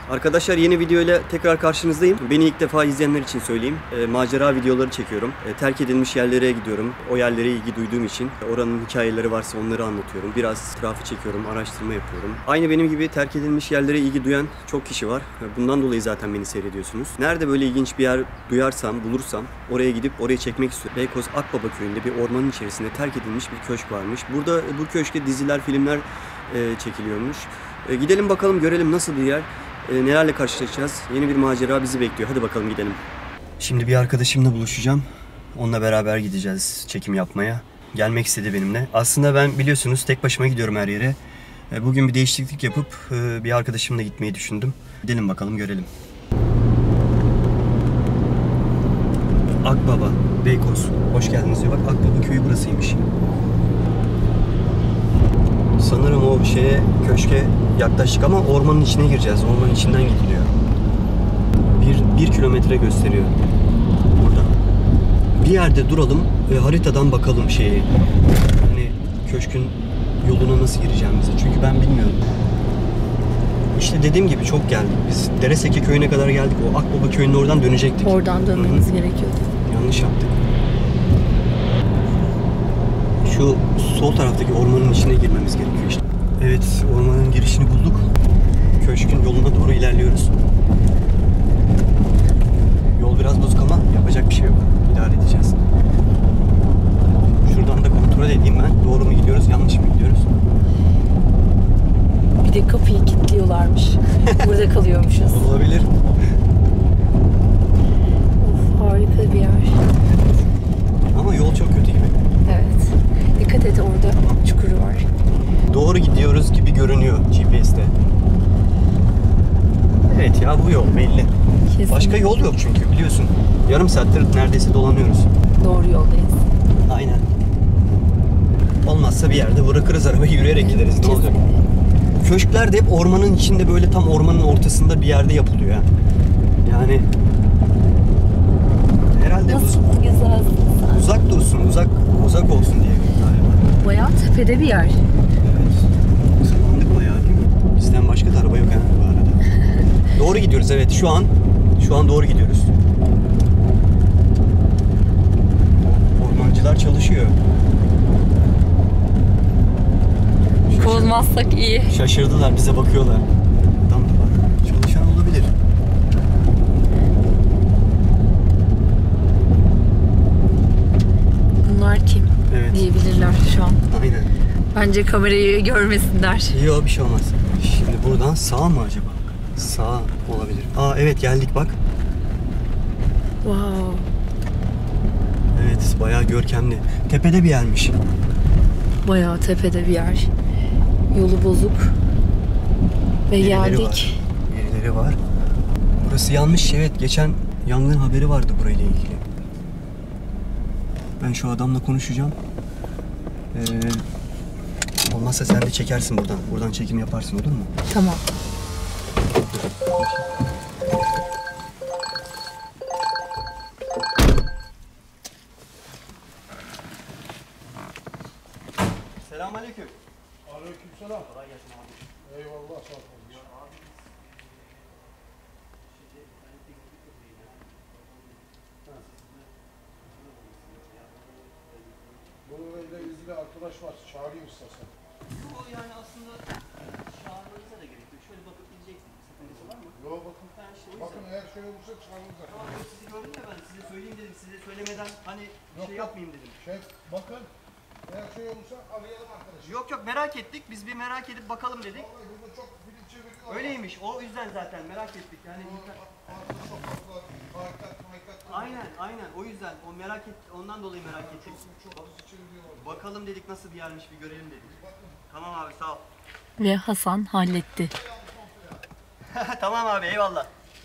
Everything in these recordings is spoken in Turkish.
Arkadaşlar yeni videoyla tekrar karşınızdayım. Beni ilk defa izleyenler için söyleyeyim. Macera videoları çekiyorum. Terk edilmiş yerlere gidiyorum. O yerlere ilgi duyduğum için oranın hikayeleri varsa onları anlatıyorum. Biraz trafik çekiyorum, araştırma yapıyorum. Aynı benim gibi terk edilmiş yerlere ilgi duyan çok kişi var. Bundan dolayı zaten beni seyrediyorsunuz. Nerede böyle ilginç bir yer duyarsam, bulursam oraya gidip oraya çekmek istiyorum. Beykoz Akbaba köyünde bir ormanın içerisinde terk edilmiş bir köşk varmış. Burada bu köşkte diziler, filmler çekiliyormuş. Gidelim bakalım, görelim nasıl bir yer. Nelerle karşılaşacağız? Yeni bir macera bizi bekliyor. Hadi bakalım gidelim. Şimdi bir arkadaşımla buluşacağım. Onunla beraber gideceğiz çekim yapmaya. Gelmek istedi benimle. Aslında ben biliyorsunuz tek başıma gidiyorum her yere. Bugün bir değişiklik yapıp bir arkadaşımla gitmeyi düşündüm. Gidelim bakalım, görelim. Akbaba, Beykoz. Hoş geldiniz diyor. Bak Akbaba köyü burasıymış. Sanırım o köşke yaklaştık ama ormanın içine gireceğiz. Ormanın içinden gidiliyor. Bir kilometre gösteriyor burada. Bir yerde duralım ve haritadan bakalım hani köşkün yoluna nasıl gireceğimizi. Çünkü ben bilmiyorum. İşte dediğim gibi çok geldik. Biz Dereseke köyüne kadar geldik. O Akbaba köyünün oradan dönecektik. Oradan dönmemiz gerekiyordu. Yanlış yaptık. Şu sol taraftaki ormanın içine girmemiz gerekiyor işte. Evet, ormanın girişini bulduk. Köşkün yoluna doğru ilerliyoruz. Yol biraz bozuk ama yapacak bir şey yok. İdare edeceğiz. Şuradan da kontrol edeyim ben. Doğru mu gidiyoruz, yanlış mı gidiyoruz? Bir de kapıyı kilitliyorlarmış. Burada kalıyormuşuz. Olabilir. Of, harika bir yer. Ama yol çok kötü gibi. Evet. Dikkat et, orada çukuru var. Doğru gidiyoruz gibi görünüyor GPS'te. Evet ya, bu yol belli. Kesinlikle. Başka yol yok çünkü biliyorsun. Yarım saattir neredeyse dolanıyoruz. Doğru yoldayız. Aynen. Olmazsa bir yerde bırakırız arabayı, yürüyerek gideriz. Ne olacak? Köşkler de hep ormanın içinde, böyle tam ormanın ortasında bir yerde yapılıyor ya. Yani herhalde Nasıl güzel. uzak dursun, uzak olsun diye galiba. Bayağı tepede bir yer. Evet. Tırmandık bayağı değil mi? Bizden başka da araba yok yani bu arada. Doğru gidiyoruz, evet. Şu an doğru gidiyoruz. Ormancılar çalışıyor. Bozmazsak iyi. Şaşırdılar, bize bakıyorlar. Adam da bak, çalışan olabilir. Bunlar kim? Evet. Diyebilirler şu an. Aynen. Bence kamerayı görmesinler. Yok, bir şey olmaz. Şimdi buradan sağ mı acaba? Sağ olabilir. Aa evet, geldik bak. Wow. Evet, bayağı görkemli. Tepede bir yermiş. Bayağı tepede bir yer. Yolu bozuk. Ve Birileri geldik. var. Birileri var. Burası yanmış. Evet, geçen yangın haberi vardı burayla ilgili. Ben şu adamla konuşacağım. Olmazsa sen de çekersin buradan. Buradan çekim yaparsın, olur mu? Tamam. Selamünaleyküm. Aleykümselam. Kolay gelsin abi. Eyvallah, sağ olun. Bununla ilgili arkadaş var, çağırayım istersen. Yok yani aslında çağırmanıza da gerek yok. Şöyle bakıp gideceksiniz. Sakıncası var mı? Yok bakın. İşte o Bakın eğer şey olursa çağırınız. Tamam, sizi gördüm ya, ben size söyleyeyim dedim. Size söylemeden hani Yok, yapmayayım dedim. Bakın eğer şey olursa arayalım arkadaşı. Yok merak ettik. Biz bir merak edip bakalım dedik. Vallahi burada çok film çeviriyorlar. Öyleymiş. O yüzden zaten merak ettik. Yani Çok fazla hakikat. aynen. O yüzden ondan dolayı merak ettik. Çok hızlı çeviriyorlar. Bakalım dedik, nasıl bir yermiş, bir görelim dedik. Tamam abi, sağ ol. Ve Hasan halletti. Tamam abi, eyvallah.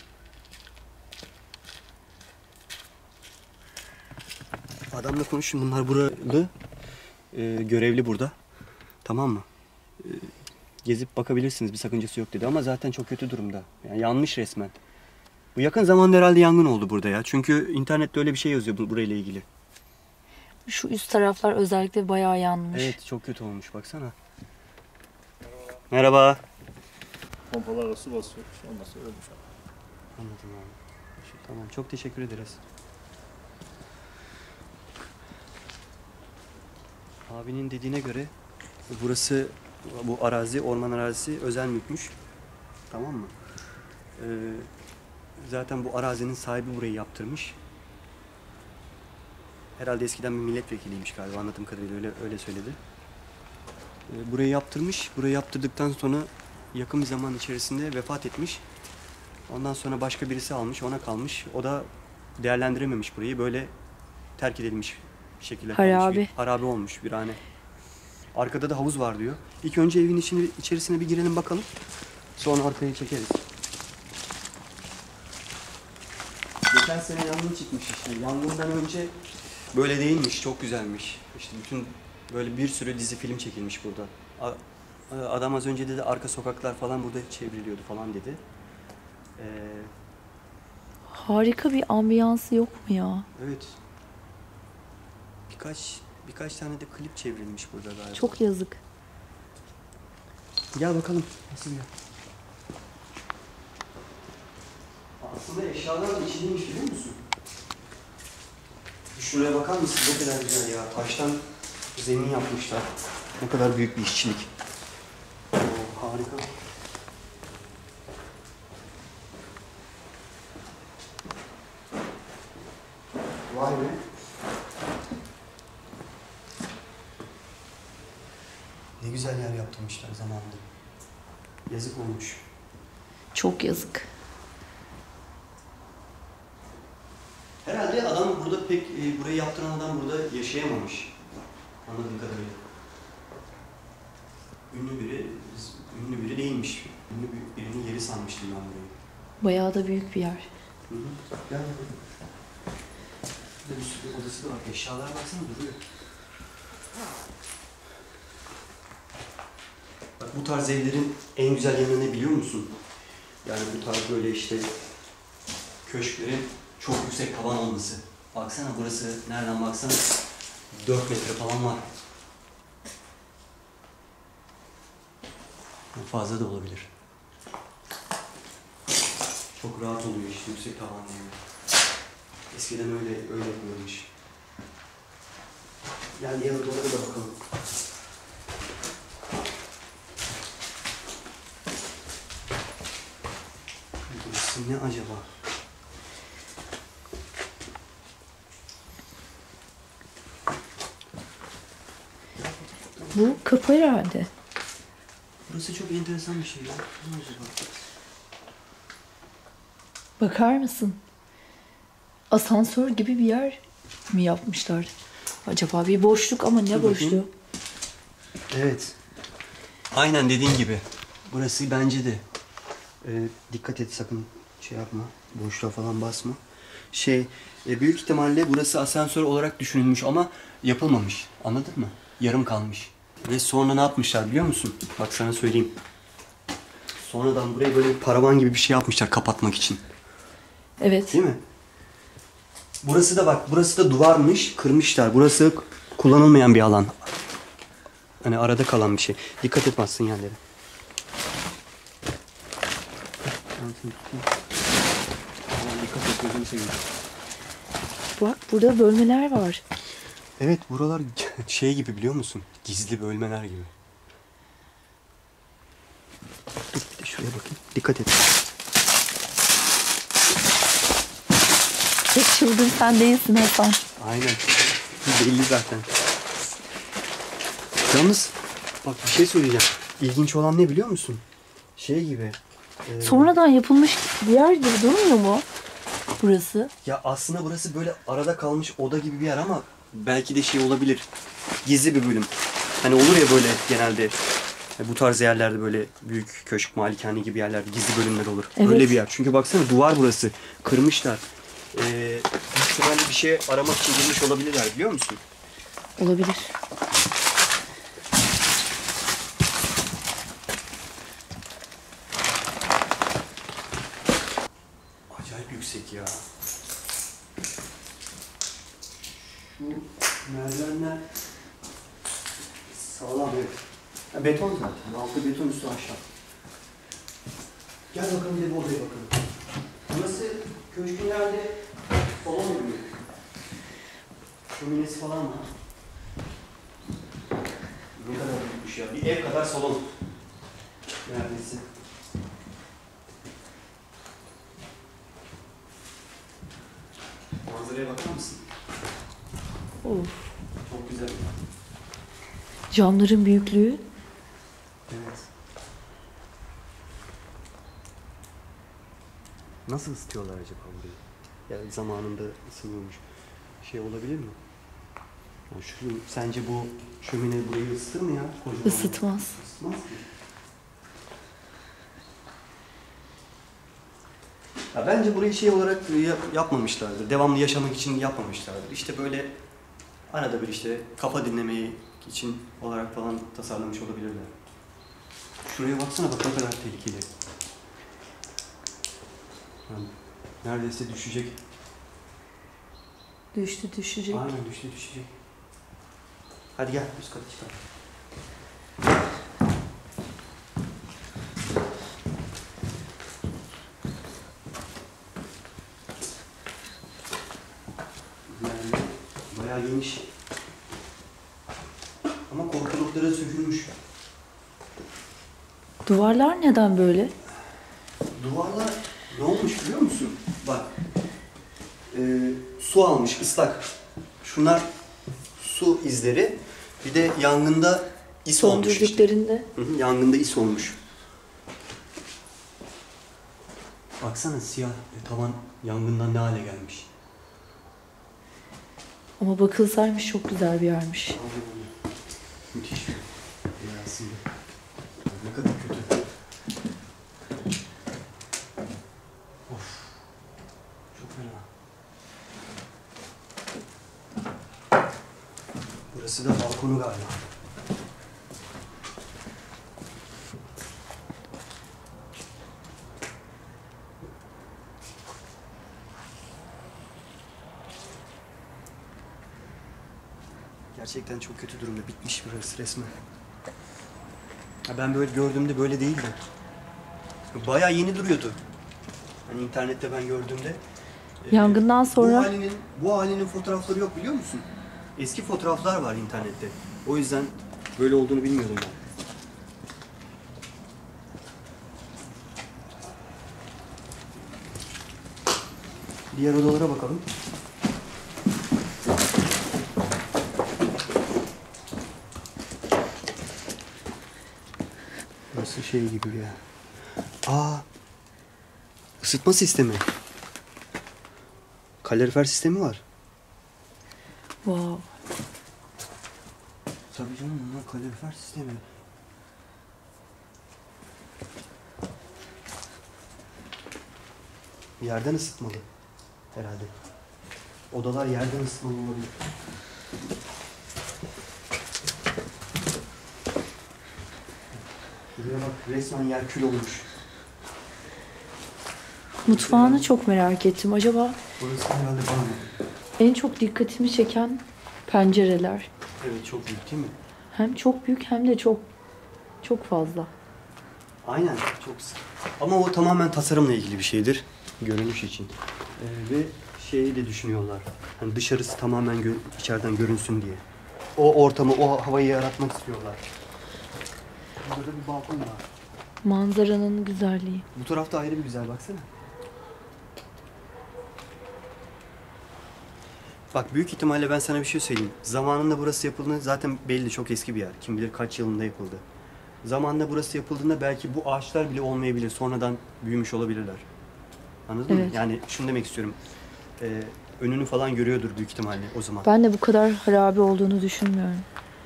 Adamla konuştum. Bunlar buralı. Görevli burada. Tamam mı? Gezip bakabilirsiniz, bir sakıncası yok dedi ama zaten çok kötü durumda. Yani yanmış resmen. Bu yakın zamanda herhalde yangın oldu burada ya. Çünkü internette öyle bir şey yazıyor burayla ilgili. Şu üst taraflar özellikle bayağı yanmış. Evet, çok kötü olmuş, baksana. Merhaba. pompalarla su basıyor. Bir şey olmasa ölmüş abi. Anladım abi. Tamam, çok teşekkür ederiz. Abinin dediğine göre burası, bu arazi, orman arazisi özel mülkmüş. Tamam mı? Zaten bu arazinin sahibi burayı yaptırmış. Herhalde eskiden bir milletvekiliymiş galiba, anladığım kadarıyla öyle söyledi. Burayı yaptırmış. Burayı yaptırdıktan sonra yakın bir zaman içerisinde vefat etmiş. Ondan sonra başka birisi almış, ona kalmış. O da değerlendirememiş burayı. Böyle terk edilmiş bir şekilde kalmış. Harabe. Harabe olmuş bir hane. Arkada da havuz var diyor. İlk önce evin içerisine bir girelim bakalım. Sonra arkayı çekeriz. Geçen sene yangın çıkmış işte. Yangından önce böyle değilmiş, çok güzelmiş. İşte bütün böyle bir sürü dizi film çekilmiş burada. Adam az önce dedi arka sokaklar falan burada çevriliyordu falan dedi. Harika bir ambiyansı yok mu ya? Evet. Birkaç tane de klip çevrilmiş burada galiba. Çok yazık. Gel bakalım. Nasıl ya? Aslında eşyalar da içindeymiş biliyor musun? Şuraya bakar mısın? Ne kadar güzel ya. Taştan zemin yapmışlar. Ne kadar büyük bir işçilik. Oo, harika. Vay be. Ne güzel yer yaptırmışlar zamanında. Yazık olmuş. Çok yazık. Herhalde adam burada pek, burayı yaptıran adam burada yaşayamamış. Anladığım kadarıyla. Ünlü biri değilmiş. Ünlü birinin yeri sanmıştım ben burayı. Bayağı da büyük bir yer. Hı hı. Gel bakalım. Burada bir sürü odası da var. Eşyalar baksana duruyor. Bak bu tarz evlerin en güzel yanı ne biliyor musun? Yani bu tarz böyle işte köşklerin çok yüksek tavan olması. Baksana burası nereden baksana 4 metre falan var. Fazla da olabilir. Çok rahat oluyor işte yüksek tavanlı evler. Eskiden öyle yapılmış. Gel diğer odalara da bakalım. Burası ne acaba? Bu kapı herhalde. Burası çok enteresan bir şey ya. Ne acaba? Bakar mısın? Asansör gibi bir yer mi yapmışlar? Acaba bir boşluk ama ne Dur boşluğu? bakayım. Evet. Aynen dediğin gibi. Burası bence de. Dikkat et sakın şey yapma. Boşluğa falan basma. Büyük ihtimalle burası asansör olarak düşünülmüş ama yapılmamış. Anladın mı? Yarım kalmış. Ve sonra ne yapmışlar biliyor musun? Bak sana söyleyeyim. Sonradan buraya böyle bir paravan gibi bir şey yapmışlar kapatmak için. Evet. Değil mi? Burası da bak, burası da duvarmış, kırmışlar. Burası kullanılmayan bir alan. Hani arada kalan bir şey. Dikkat etmezsin yerlere. Dikkat et, gözünü seveyim. Bak burada bölmeler var. Evet, buralar şey gibi biliyor musun? Gizli bölmeler gibi. Dur bir de şuraya bakayım. Dikkat et. Tek çılgın sen değilsin Hasan. Aynen. Belli zaten. Yalnız bak bir şey söyleyeceğim. İlginç olan ne biliyor musun? Şey gibi. Sonradan yapılmış bir yer gibi durmuyor mu burası? Ya aslında burası böyle arada kalmış oda gibi bir yer ama belki de şey olabilir. Gizli bir bölüm. Hani olur ya böyle genelde bu tarz yerlerde böyle büyük köşk, malikane gibi yerlerde gizli bölümler olur. Evet. Öyle bir yer. Çünkü baksana duvar burası. Kırmışlar. Büyük ihtimalle bir şey aramak için girmiş olabilirler biliyor musun? Olabilir. Acayip yüksek ya. Şu merdivenler sağlam evet. Ya beton zaten. Altı beton üstü aşağı. Gel bakalım bir de bu odaya bakalım. Burası köşkünlerde salon gibi. Şöminesi falan var. Ne kadar büyükmüş ya. Bir ev kadar salon. Neredeyse. Manzaraya bakar mısın? Of. Çok güzel. Camların büyüklüğü. Evet. Nasıl ısıtıyorlar acaba burayı? Yani zamanında ısınıyormuş. Şey olabilir mi? Yani sence bu şömine burayı ısıtır mı ya? Kocaman. Isıtmaz. Isıtmaz ki. Ya bence burayı şey olarak yapmamışlardır. Devamlı yaşamak için yapmamışlardır. İşte böyle arada bir işte kafa dinlemeyi için olarak falan tasarlamış olabilirler. Şuraya baksana bak ne kadar tehlikeli. Yani neredeyse düşecek. Düşecek. Aynen düşecek. Hadi gel üst kata çıkalım. Yani bayağı geniş. Ama korkuluklara sökülmüş. Duvarlar neden böyle? Duvarlar ne olmuş biliyor musun? Bak. Su almış ıslak. Şunlar su izleri. Bir de yangında is olmuş işte. Söndürdüklerinde. Yangında is olmuş. Baksana siyah tavan yangından ne hale gelmiş. Ama bakılsaymış çok güzel bir yermiş. Müthiş bir yer aslında. Ne kadar kötü. Of. Çok fena. Burası da balkonu galiba. Gerçekten çok kötü durumda. Bitmiş burası resmen. Ya ben böyle gördüğümde böyle değildi. Bayağı yeni duruyordu. Hani internette ben gördüğümde. Yangından sonra Bu halinin fotoğrafları yok biliyor musun? Eski fotoğraflar var internette. O yüzden böyle olduğunu bilmiyordum ben. Diğer odalara bakalım. Burası şey gibi ya. Isıtma sistemi. Kalorifer sistemi var. wow. Tabii canım bunlar kalorifer sistemi. Yerden ısıtmalı herhalde. Odalar yerden ısıtmalı olabilir. Buraya bak resmen yer kül olmuş. Mutfağını çok merak ettim. Acaba Burası herhalde banyo. en çok dikkatimi çeken pencereler. Evet çok büyük değil mi? Hem çok büyük hem de çok fazla. Aynen çok sık. Ama o tamamen tasarımla ilgili bir şeydir. Görünüş için. Ve şeyi de düşünüyorlar. Hani dışarısı tamamen içeriden görünsün diye. O ortamı, o havayı yaratmak istiyorlar. Burada bir balkon var. Manzaranın güzelliği. Bu tarafta ayrı bir güzel baksana. Bak büyük ihtimalle ben sana bir şey söyleyeyim. Zamanında burası yapıldığında zaten belli çok eski bir yer. Kim bilir kaç yılında yapıldı. Zamanında burası yapıldığında belki bu ağaçlar bile olmayabilir. Sonradan büyümüş olabilirler. Anladın mı? Evet. Yani şunu demek istiyorum. Önünü falan görüyordur büyük ihtimalle o zaman. Ben de bu kadar harabe olduğunu düşünmüyorum.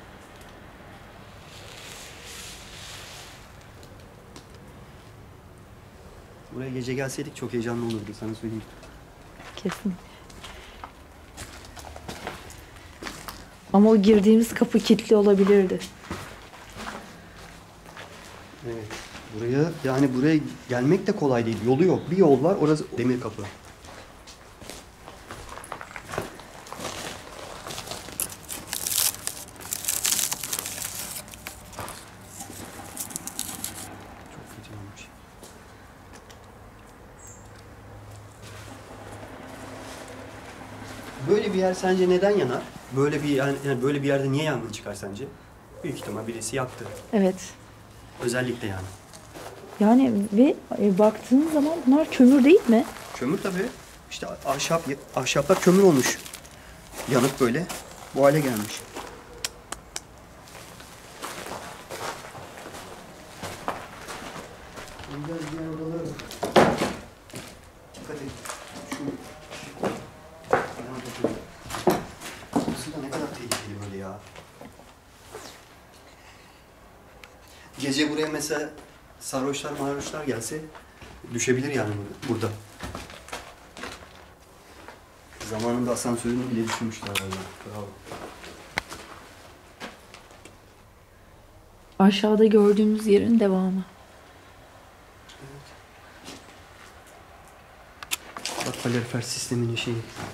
Buraya gece gelseydik çok heyecanlı olurdu sana söyleyeyim. Kesin. Ama o girdiğimiz kapı kilitli olabilirdi. Evet. Buraya gelmek de kolay değil. Yolu yok. Bir yol var. Orası demir kapı. Çok kötü olmuş. Böyle bir yer sence neden yanar? Böyle bir yani böyle bir yerde niye yangın çıkar sence? Büyük ihtimal birisi yaktı. Evet. Özellikle yani. Yani ve baktığın zaman bunlar kömür değil mi? Kömür tabii. İşte ahşaplar kömür olmuş. Yanıp böyle bu hale gelmiş. Dikkat et. Burası da ne kadar tehlikeli böyle ya. Gece buraya mesela sarhoşlar gelse düşebilir yani burada. Zamanında asansörünü bile düşünmüşler valla. Bravo. Aşağıda gördüğümüz yerin devamı. Bak kalorifer sisteminin şeyi.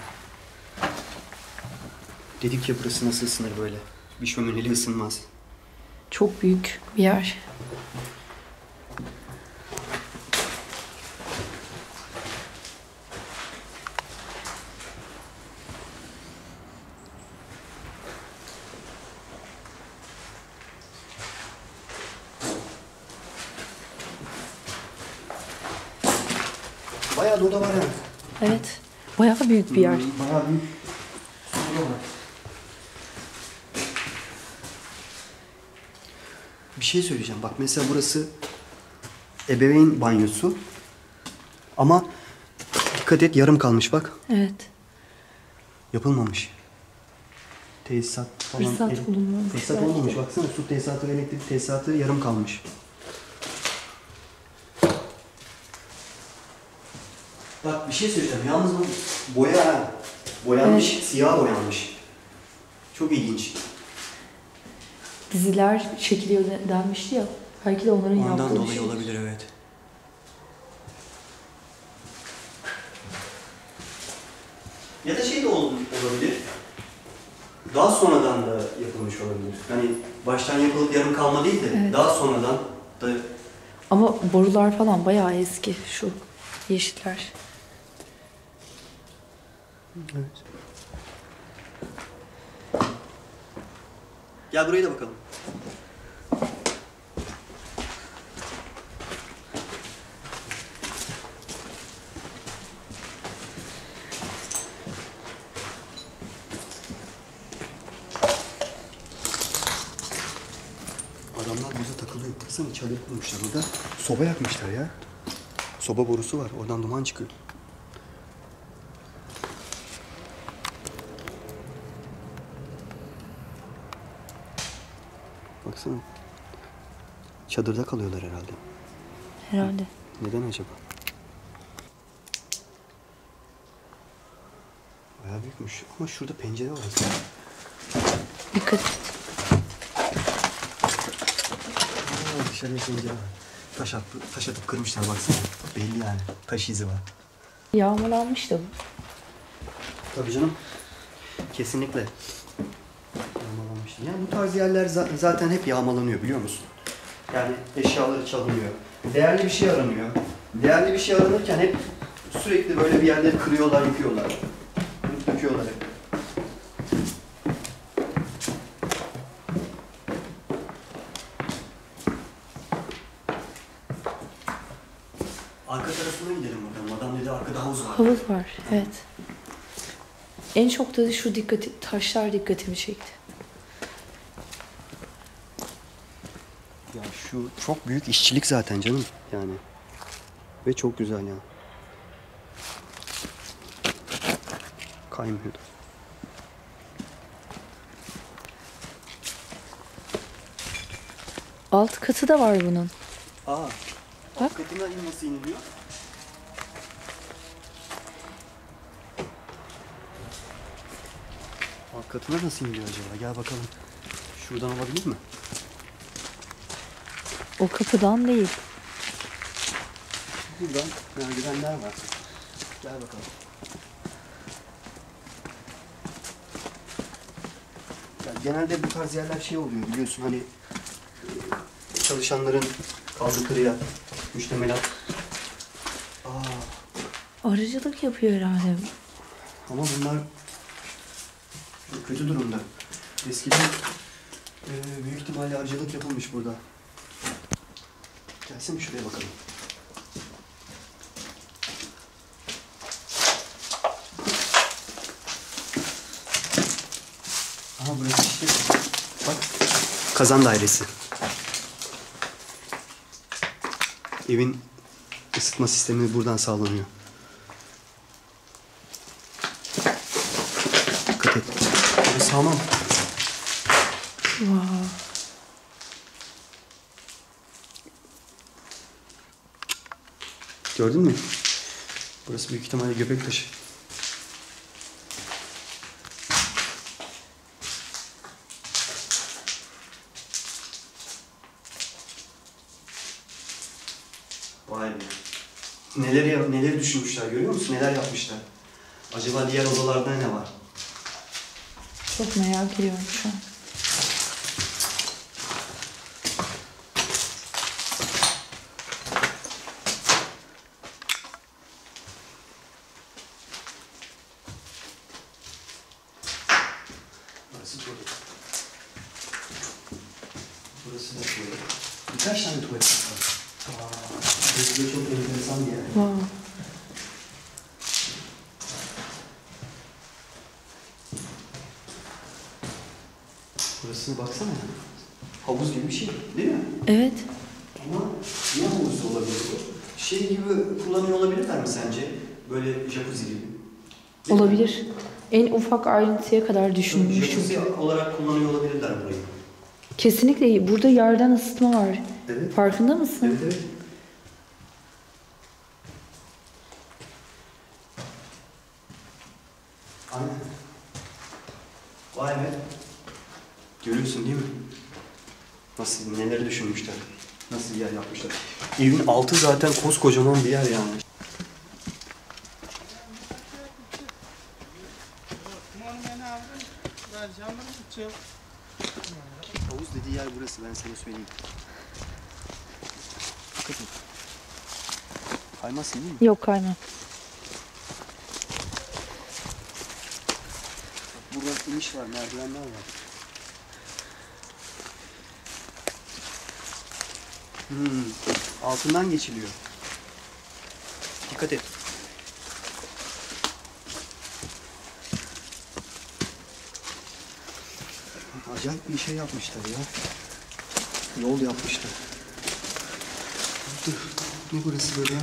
Dedik ya burası nasıl ısınır böyle. Bir şömineli ısınmaz. Çok büyük bir yer. Bayağı da oda var yani. Evet. Bayağı büyük bir yer. Bayağı büyük. Oda var. Bir şey söyleyeceğim. Bak mesela burası ebeveyn banyosu. Ama dikkat et yarım kalmış bak. Evet. Yapılmamış. Tesisat falan. Fırsat bulunmamış. Tesisat olmamış. Baksana su tesisatı ve elektrik tesisatı yarım kalmış. Bak bir şey söyleyeceğim. Yalnız bu boyanmış, Evet. siyah boyanmış. Çok ilginç. Diziler çekiliyor denmişti ya. Belki de onların Ondan yaptığı bir dolayı şey. olabilir evet. Ya da şey de olabilir. Daha sonradan da yapılmış olabilir. Hani baştan yapılıp yarım kalma değil de Evet. daha sonradan da Ama borular falan bayağı eski şu yeşiller. evet. Gel buraya da bakalım. Adamlar burada takılıyor. Baksana çadır kurmuşlar burada. Soba yakmışlar ya. Soba borusu var. Oradan duman çıkıyor. Baksana. Çadırda kalıyorlar herhalde. Herhalde. Neden acaba? Bayağı büyükmüş. Ama şurada pencere var. Dikkat et. Dışarıya pencere var. Taş atıp kırmışlar baksana. Belli yani. Taş izi var. Yağmalanmış da bu. Tabii canım. Kesinlikle. Yağmalanmış. Yani bu tarz yerler zaten hep yağmalanıyor biliyor musun? Yani eşyaları çalınıyor. Değerli bir şey aranıyor. Değerli bir şey aranırken hep sürekli böyle bir yerleri kırıyorlar, yıkıyorlar. Döküyorlar hep. Arka tarafına gidelim bakalım. Adam dedi arkada havuz var. Havuz var. Evet. En çok da şu taşlar dikkatimi çekti. Ya şu çok büyük işçilik zaten canım yani. Ve çok güzel ya. Kaymıyor. Alt katı da var bunun. Aa. Bak. Alt katına nasıl iniliyor? Alt katına nasıl iniliyor acaba? Gel bakalım. Şuradan olabilir mi? O kapıdan değil. Buradan merdivenler var. Gel bakalım. Ya genelde bu tarz yerler şey oluyor biliyorsun hani çalışanların kaldıkları yer, müştemilat. Arıcılık yapıyor herhalde. Ama bunlar Çok kötü durumda. Eskiden büyük ihtimalle avcılık yapılmış burada. Gelsene şuraya bakalım. Aha burası işte. Bak. Kazan dairesi. Evin ısıtma sistemi buradan sağlanıyor. Dikkat et. Burası hamam. Wow. Gördün mü? Burası büyük ihtimalle göbek taşı. Vay be. Neler düşünmüşler görüyor musun? Neler yapmışlar? Acaba diğer odalarda ne var? Çok merak ediyorum şu an. Burası tuvalet. Burası da tuvalet. Birkaç tane tuvalet var. Burası da çok enteresan bir yer. Wow. Burasına baksana. Havuz gibi bir şey değil mi? Evet. Ama niye havuzda olabilir? Şey gibi kullanıyor olabilirler mi sence? Böyle jacuzzi gibi. Değil mi? Olabilir. En ufak ayrıntıya kadar düşünülmüş Jacuzzi çünkü. olarak kullanıyor olabilirler burayı. Kesinlikle burada yerden ısıtma var. Evet. Farkında mısın? Evet evet. Aynen. Vay be. Görüyorsun değil mi? Nasıl, neleri düşünmüşler. Nasıl bir yer yapmışlar. Evin altı zaten koskocaman bir yer yani. Havuz dediği yer burası, ben sana söyleyeyim. Dikkat et. Kaymazsın değil mi? Yok kaymam. Burada iniş var, merdivenler var. Altından geçiliyor. Dikkat et. Acayip bir şey yapmışlar ya. Yol yapmışlar. Dur, ne burası böyle ya?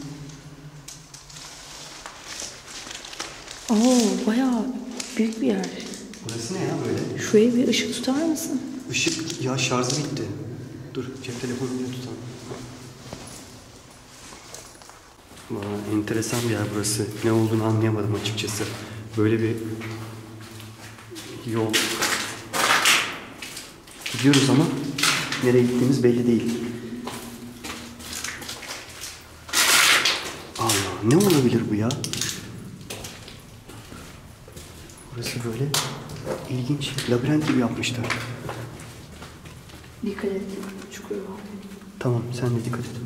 Oo, bayağı büyük bir yer. Burası ne ya böyle? Şuraya bir ışık tutar mısın? Işık, ya şarjı bitti. Dur, cep telefonunu tutalım. Vay, enteresan bir yer burası. Ne olduğunu anlayamadım açıkçası. Böyle bir yol. Gidiyoruz ama nereye gittiğimiz belli değil. Allah, ne olabilir bu ya? Burası böyle ilginç. Labirent gibi yapmışlar. Dikkat et. Çukur var. Tamam, sen de dikkat et.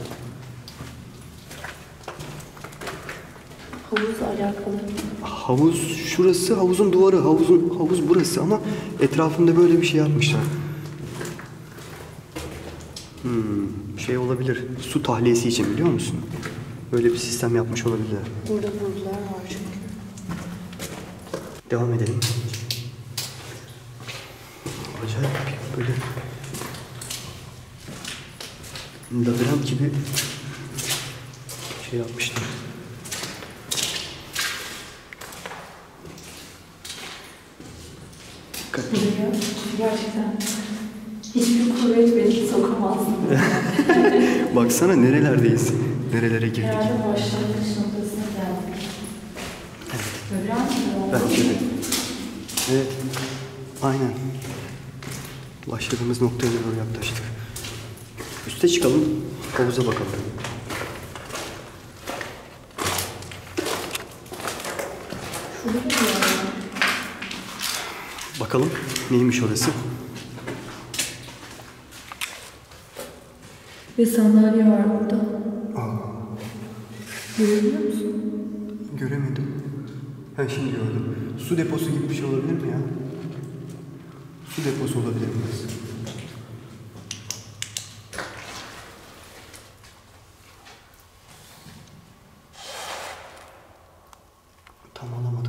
Havuzla alakalı. Havuz şurası, havuzun duvarı, havuz burası ama etrafında böyle bir şey yapmışlar. Şey olabilir, su tahliyesi için biliyor musun? Böyle bir sistem yapmış olabilirler. Burada vurgular var çünkü. Devam edelim. Acayip böyle labirent gibi şey yapmışlar. Dikkat. Buraya gerçekten hiçbir kuvvet beni sokamazdı. Baksana nerelerdeyiz. Nerelere girdik. Herhalde başlangıç noktasına geldik. Evet. Labirent mi? Bence de. Evet. Aynen. Başladığımız noktaya doğru yaklaştık. Üste çıkalım. Havuza bakalım. Şurada bir yer var. Bakalım neymiş orası. Ve sandalye var burada. Görebiliyor musun? Göremedim. Ha şimdi gördüm. Su deposu gibi bir şey olabilir mi ya? Su deposu olabilir mi? Tam alamadım.